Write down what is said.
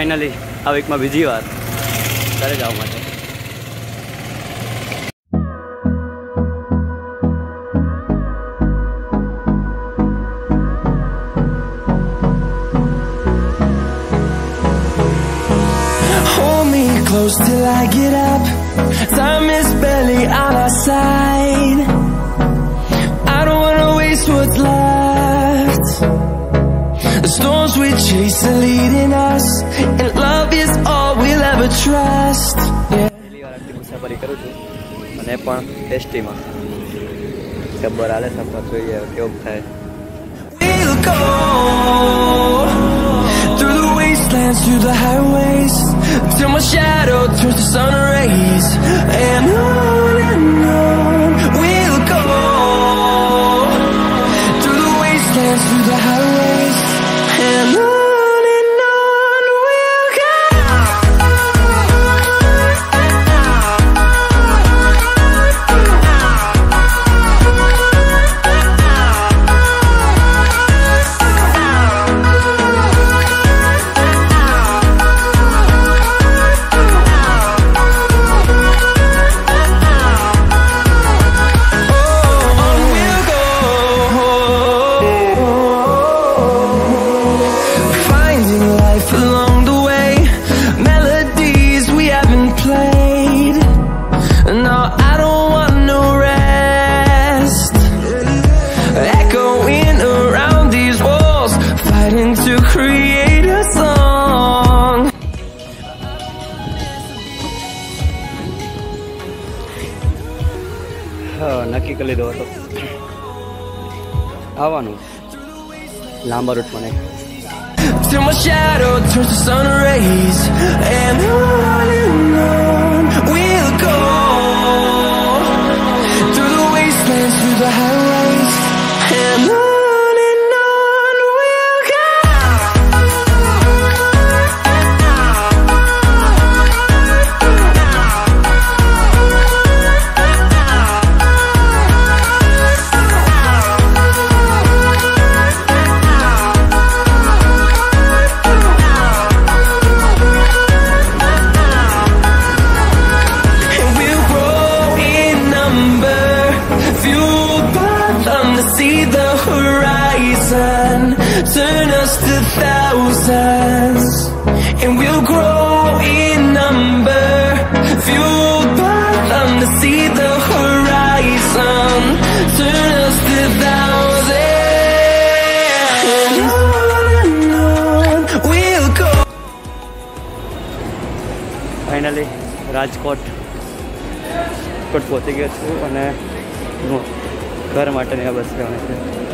Finally a week में बीजी बार घरे जावा माटे। Close till I get up. Time is barely on our side. I don't wanna waste what's left. The storms we chase are leading us, and love is all we'll ever trust. पहली बार आटली मुसाफरी करूँ छूँ અને પણ ટેસ્ટીમાં ખબર આલે સફર જોઈએ કેવું થાય। We'll go through the wastelands, through the highways, till my shadow turns to sun rays. And on we'll go through the wastelands, through the highways, and on we'll go. To create a song. નક્કી કરી લીધો હતો આવવાનું લાંબા રૂટમાં નહીં। Till my shadow turns to sun rays, and on we'll go through the wastelands, through the highways, and on. Turn us to thousands, and we'll grow in number, fueled by them to see the horizon. Turn us to thousands, and on we'll go. Finally Rajkot पहुंची गया छूँ और घर माटे बस